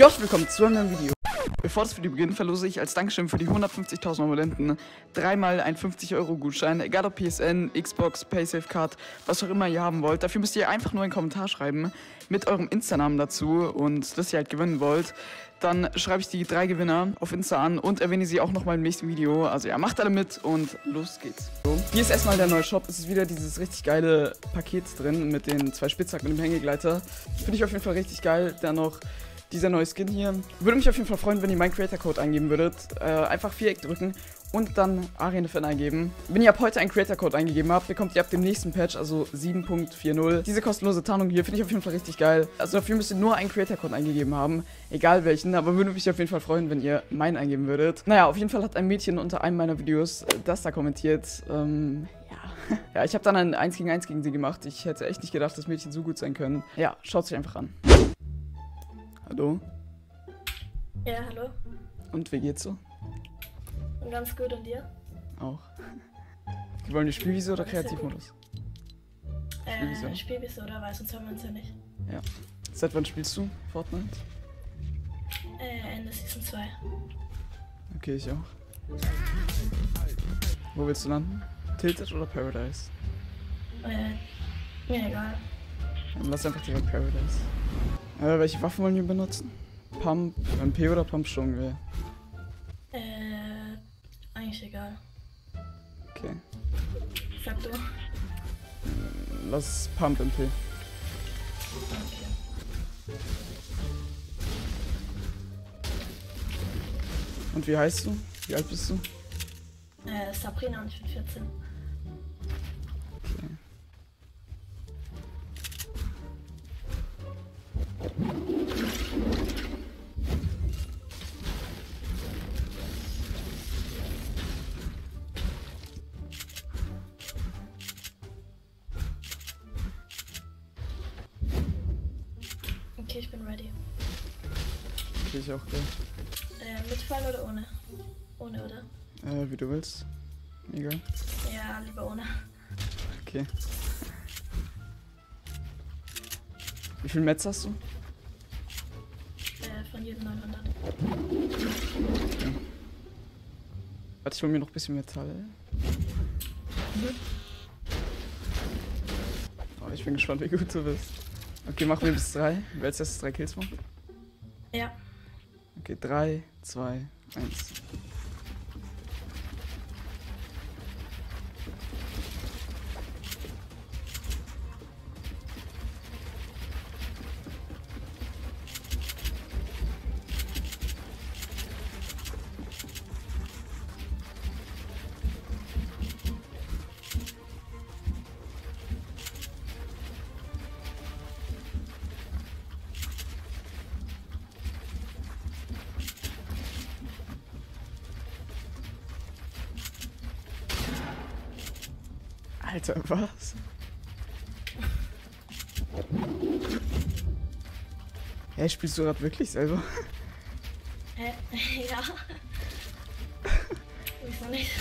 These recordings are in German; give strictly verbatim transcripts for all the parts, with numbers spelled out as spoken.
Jo, willkommen zu einem neuen Video. Bevor das Video beginnt, verlose ich als Dankeschön für die hundertfünfzigtausend Abonnenten dreimal einen fünfzig Euro Gutschein, egal ob P S N, Xbox, PaySafeCard, was auch immer ihr haben wollt. Dafür müsst ihr einfach nur einen Kommentar schreiben mit eurem Insta-Namen dazu und dass ihr halt gewinnen wollt. Dann schreibe ich die drei Gewinner auf Insta an und erwähne sie auch nochmal im nächsten Video. Also ja, macht alle mit und los geht's. So. Hier ist erstmal der neue Shop. Es ist wieder dieses richtig geile Paket drin mit den zwei Spitzhacken und dem Hängegleiter. Finde ich auf jeden Fall richtig geil. Dann noch dieser neue Skin hier. Würde mich auf jeden Fall freuen, wenn ihr meinen Creator-Code eingeben würdet. Äh, einfach Viereck drücken und dann ArianFan eingeben. Wenn ihr ab heute einen Creator-Code eingegeben habt, bekommt ihr ab dem nächsten Patch, also sieben Punkt vierzig, diese kostenlose Tarnung hier. Finde ich auf jeden Fall richtig geil. Also dafür müsst ihr nur einen Creator-Code eingegeben haben. Egal welchen, aber würde mich auf jeden Fall freuen, wenn ihr meinen eingeben würdet. Naja, auf jeden Fall hat ein Mädchen unter einem meiner Videos das da kommentiert. Ähm, ja. Ja, ich habe dann ein eins gegen eins gegen sie gemacht. Ich hätte echt nicht gedacht, dass Mädchen so gut sein können. Ja, schaut sich einfach an. Hallo? Ja, hallo. Und wie geht's so? Und ganz gut, und dir? Auch. Wir wollen die Spielwiese oder Kreativmodus? Äh, Spielwiese. Spielwiese, oder? Weil sonst haben wir uns ja nicht. Ja. Seit wann spielst du Fortnite? Äh, Ende Season zwei. Okay, ich auch. Wo willst du landen? Tilted oder Paradise? Äh, mir egal. Dann lass einfach direkt Paradise. Äh, welche Waffen wollen wir benutzen? Pump, M P oder Pump Sturmgewehr? Äh, eigentlich egal. Okay. Sag du. Lass Pump M P. Okay. Und wie heißt du? Wie alt bist du? Äh, Sabrina und ich bin vierzehn. Okay. Okay, ich bin ready. Okay, ich auch gleich. Äh, mitfallen oder ohne? Ohne, oder? Äh, wie du willst. Egal. Ja, lieber ohne. Okay. Wie viel Metz hast du? Äh, von jedem neunhundert. Okay. Warte, ich hol mir noch ein bisschen Metall. Mhm. Oh, ich bin gespannt, wie gut du bist. Okay, machen wir bis drei. Wer als erstes drei Kills macht? Ja. Okay, drei, zwei, eins. Alter, was? Hä, spielst du gerade wirklich selber? Hä? Ja. Wieso nicht?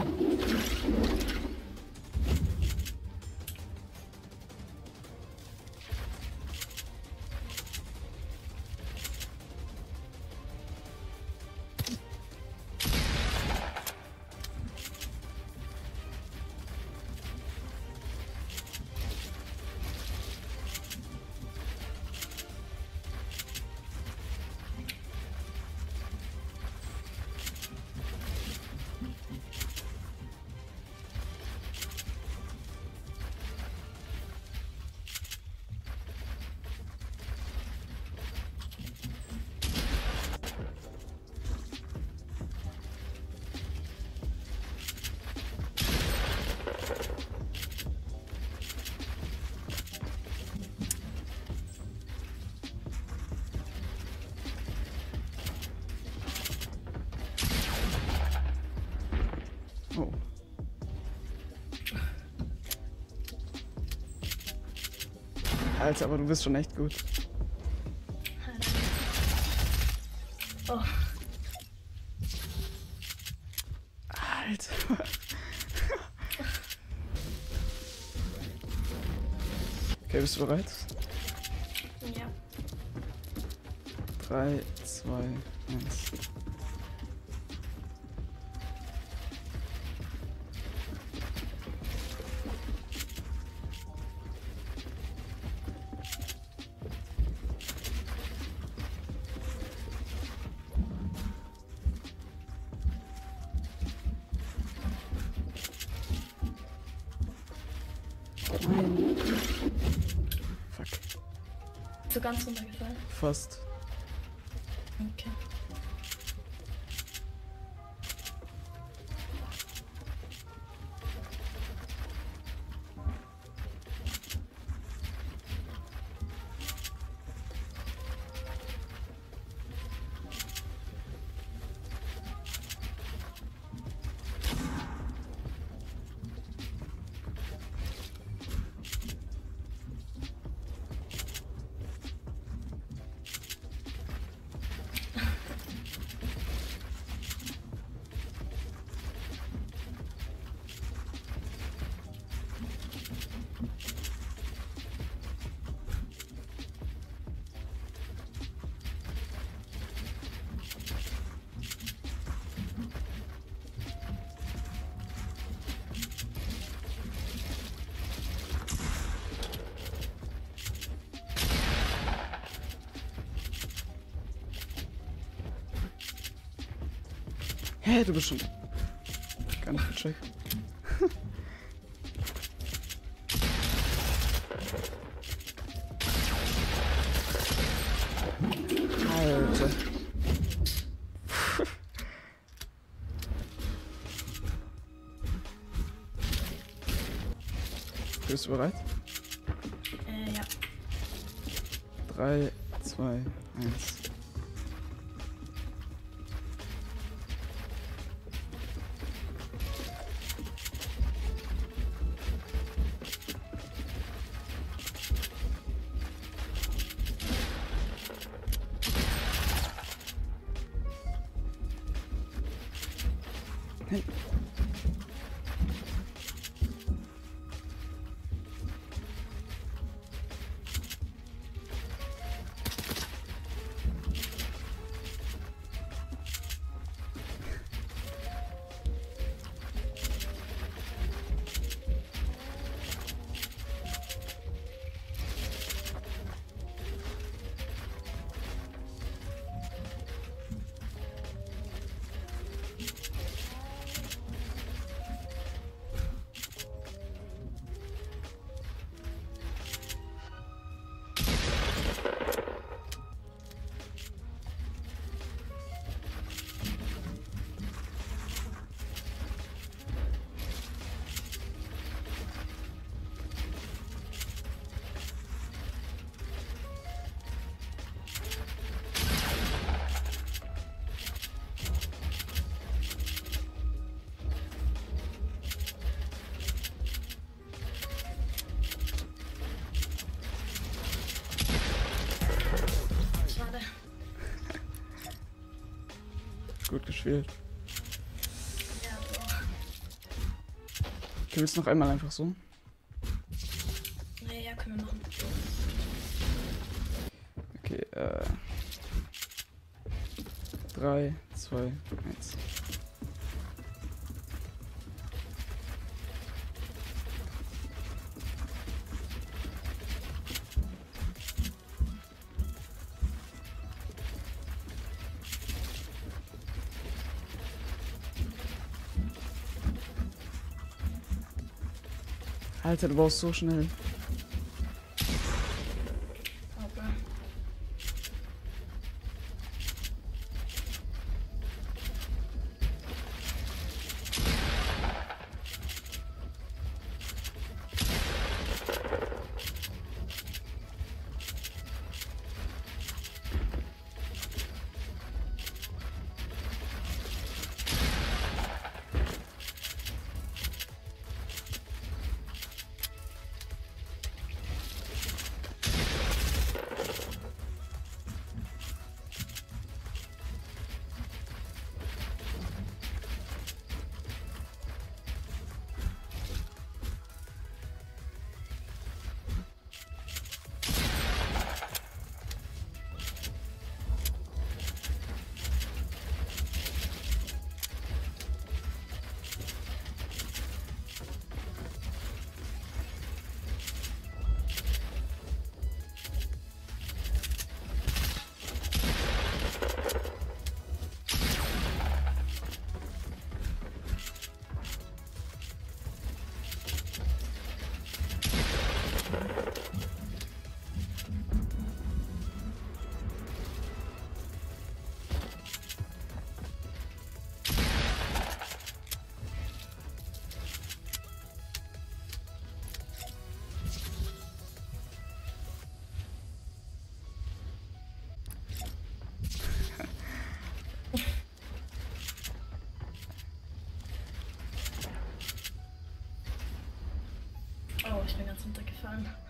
Oh. Alter, aber du bist schon echt gut. Oh. Alter. Okay, bist du bereit? Ja. drei, zwei, eins. Nein. Fuck. Bist du ganz runtergefallen? Fast. Okay. Hä, hey, du bist schon gar nicht gecheckt. Alter. Bist du bereit? Äh, ja. drei, zwei, eins. Hey. Schade. Gut gespielt. Ja, du auch. Okay, willst du noch einmal einfach so? Nee, ja, können wir machen. Okay, äh. drei, zwei, eins. Alter, du baust so schnell. Okay.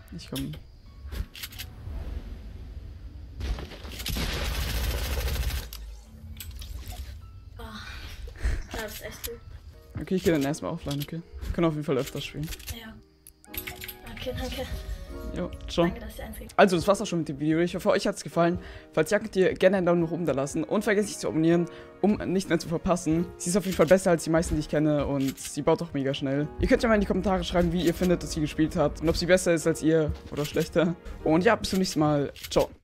Ich komm. Oh. Ja, das ist echt gut. Okay, ich gehe dann erstmal offline, okay? Wir können auf jeden Fall öfter spielen. Ja. Okay, danke. Jo, ciao. Danke, dass ihr eins gegeben Also, das war's auch schon mit dem Video. Ich hoffe, euch hat's gefallen. Falls ja, könnt ihr gerne einen Daumen nach oben da lassen. Und vergesst nicht zu abonnieren, um nichts mehr zu verpassen. Sie ist auf jeden Fall besser als die meisten, die ich kenne. Und sie baut auch mega schnell. Ihr könnt ja mal in die Kommentare schreiben, wie ihr findet, dass sie gespielt hat. Und ob sie besser ist als ihr oder schlechter. Und ja, bis zum nächsten Mal. Ciao.